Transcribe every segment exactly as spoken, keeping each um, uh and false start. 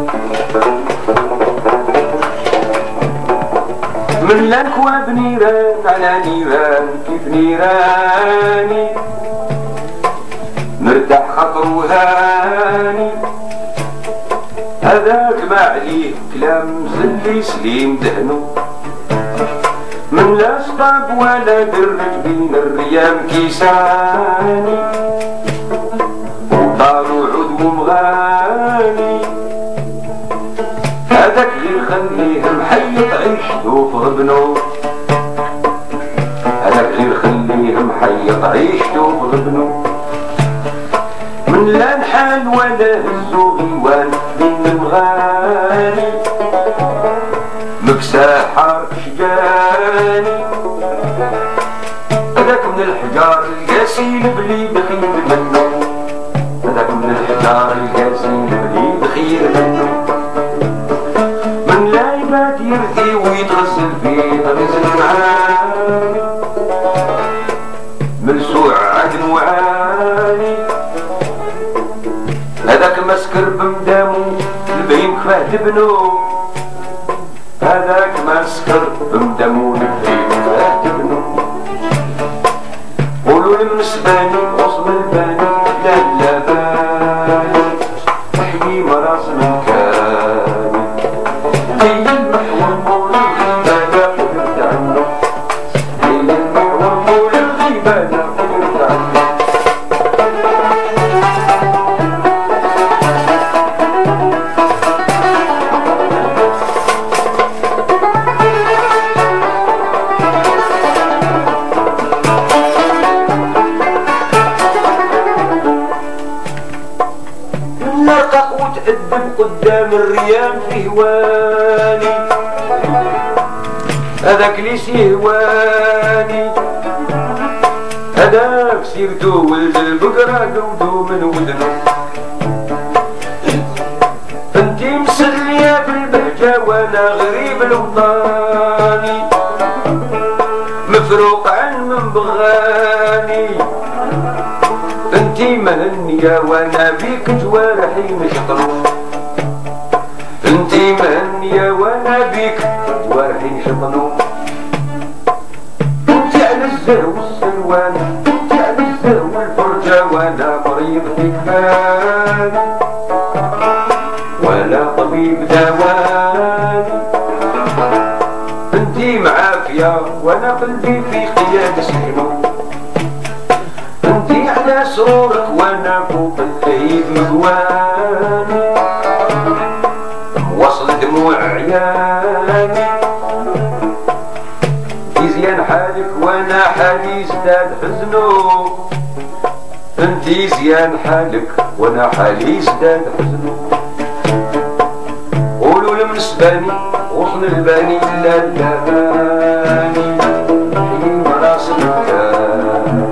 من الأكواب نيران على نيران كيف نيراني مرتاح خطر وهاني هذاك ما عليه كلام زلي سليم دهنو من لا سطاب ولا درج بين الريام كيساني وطارو عود ومغاني هذاك غير خليه محيط عيشتو في غبنو هذاك غير خليه محيط عيشتو في غبنو من لا نحال ولا هزو غيوان بين المغاني مكسى حار شجاني هذاك من الحجار القاسي بلي بخيل منه هذاك من الحجار القاسي بلي بخيل منه من لا يبات يرثي ويتغسل فيه غزل معاني ملسوع عدن وعاني هذاك مسكر بمدامو البهيم كفاه تبنو هذاك مسكر بمدامو البهيم كفاه تبنو قولوا للمسباني غصن الباني لا لا باني تحيي مراس من كاني قيل المحور مول الغيبة قدرت عنه قيل المحور مول الغيبة قدرت عنه نرقق وتأدب قدام الريام في هواني هذاك لي سيهواني هذاك سيرتو ولد البقرة دودو من ودنو انتي مسلية في البهجة وانا غريب الوطاني مفروق عن من بغاني انتي مهنية وانا بيك جوارحي نشطرو انتي مهنية وانا بيك جوارحي نشطرو انتي على الزهو والسلوان انتي على الزهو والفرجة وانا مريض كفاني ولا طبيب دواني انتي معافية وانا قلبي في قيادة سكنو انتي على سرورك وانا فوق اللهيب مقواني وصل دموع عياني انتي زيان حالك وانا حالي ازداد حزنو انتي زيان حالك وانا حالي ازداد حزنو قولوا لمنسباني غصن الباني لا لا باني في مراس الكاني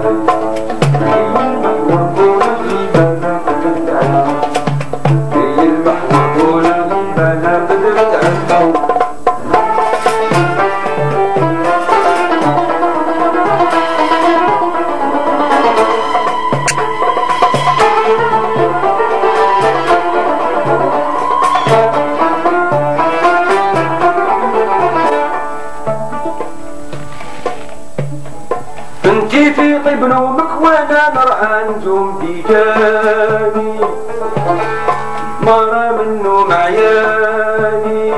انتي في طيب نومك وانا نرعى نجوم بيجاني مرة من نوم عياني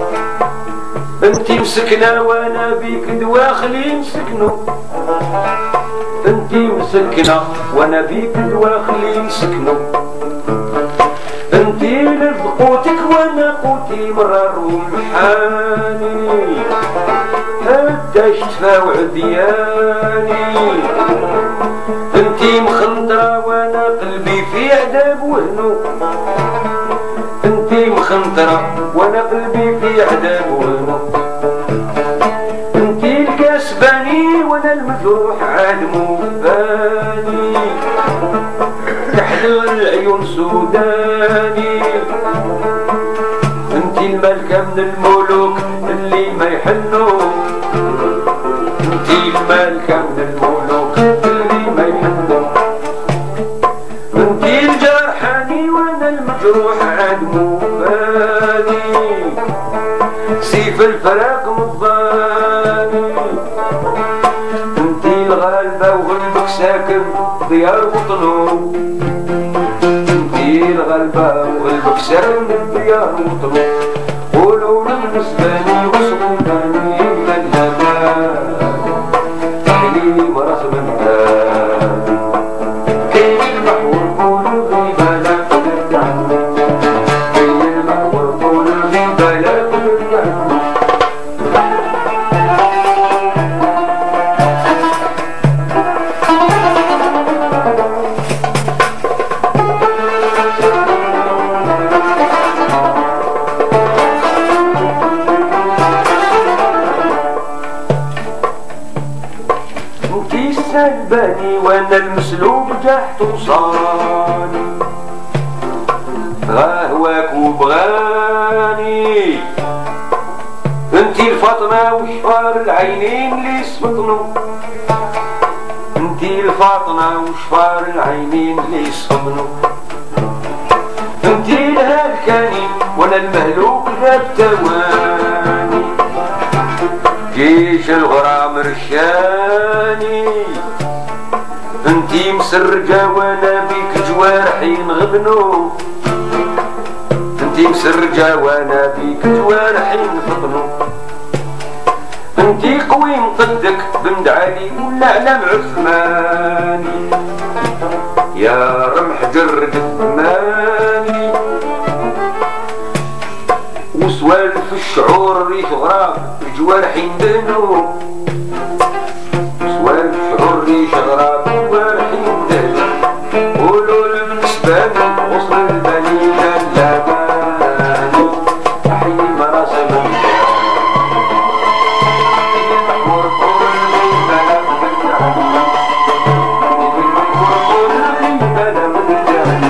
انتي مسكنة وانا بيك دواخلي مسكنو انتي مسكنة وانا بيك دواخلي مسكنو انتي لقوتك وانا قوتي مرار ومحاني هدا شتفا وعدياني انتي مخنطرة وانا قلبي في عذاب وهنو انتي مخنطرة وانا قلبي في عذاب وهنو انتي الكسباني وانا المجروح عاد مباني تحلى العيون سوداني انتي الملكة من الملوك اللي ما يحنو انتي الملكة من الملوك اللي ما يحنو انتي الجرحاني وانا المجروح عاد مباني سيف الفراق مضاني. انتي الغالبة وغلبك ساكن ديار وطنو، انتي الغالبة وغلبك ساكن ديار وطنو. قولوا بالنسباني وصفوني من هذا تحلي مرس من هذا كيف المحور قولوا غيبة لا ترجع، كيف المحور قولوا غيبة لا ترجع. سلباني وانا المسلوب جاح توصاني، غاهواك وبغاني. انتي الفاطمة وشفار العينين اللي سفطنو، انتي الفاطمة وشفار العينين اللي سفطنو. انتي الهلكاني وانا المهلوك ذا بتواني، جيش الغرام رشاني. انتي مسرجة وانا بيك جوارحي نغبنو، انتي مسرجة وانا بيك جوارحي نفطنو. انتي قوي مقدك بند علي ولا علم عثماني، يا رمح جرد الثماني. وسوالف الشعور ريف غراب جوارحي ندهنو، سوالف الشعور ريف غراب جوارحي ندهنو. قولوا للنسباني وصل البنية اللباني أحيي مراسم الجاني. المحور قول الغيبة لا ترجعني، المحور قول الغيبة لا ترجعني.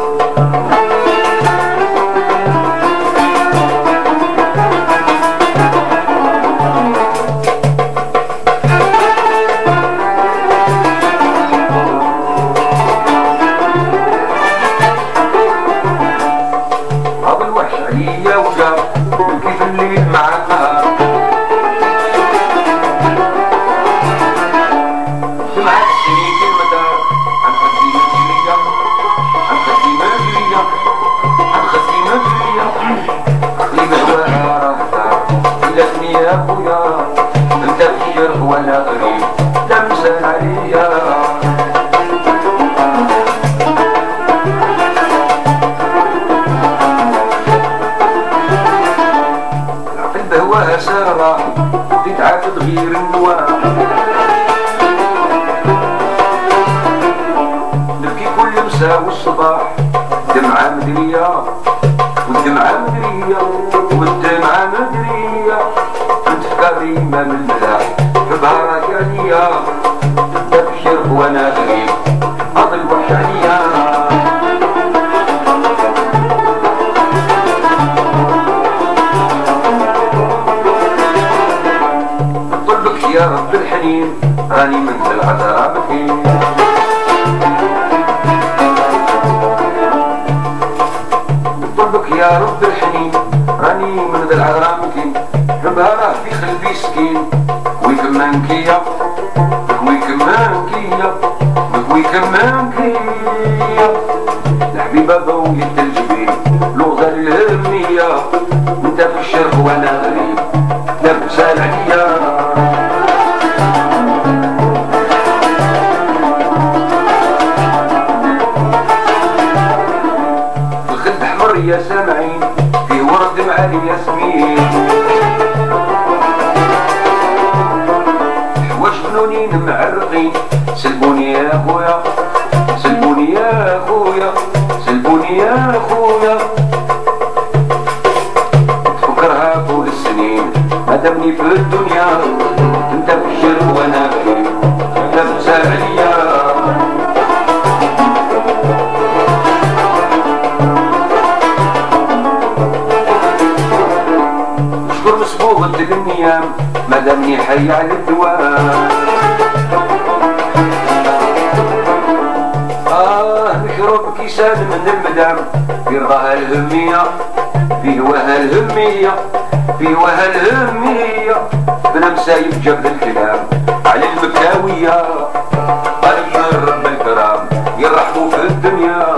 عليا وجاب كيف الليل مع النهار، سمعت سنين المدار عن خزينة جرية، عن خزينة جرية، عن خزينة جرية. اللي بهواها راه دار إلا اسمي يا خويا، انت في الشرق وانا غريب لا مسال عليا. بهواها سارة تتعب تغيير النواه، نبكي كل مساء والصباح دمعة مدرية والدمعة مدرية والدمعة مدرية. انت فكري ما من الملاح ببهارك عليا، انت في الشرق وانا غريب اضل وحش عليا. يا رب الحنين راني من العذاب فين، طلبك يا رب الحنين راني من العذاب فين. حبها راه في قلبي سكين ويكمان كيا ويكمان كيا ويكمان كيا. الحبيبة ضوية الجبين لغة الهمية، انت في الشرق وانا غريب لا مسال عليا. يا سامعين في ورد مع الياسمين، حواش بنونين معرقين. سلبوني يا خويا سلبوني يا خويا سلبوني يا خويا. تفكرها طول السنين ما دامني في الدنيا، انت في الشرق وانا غريب لا مسال عليا. ضد النيام ما دامني حي على الدوام. آه نشرب كيسان من المدام يرضاها الهمية فيه وها الهمية فيه وها الهمية بلا مسايب جاب الكلام على المكاوية قال من رب الكرام يرحبوا في الدنيا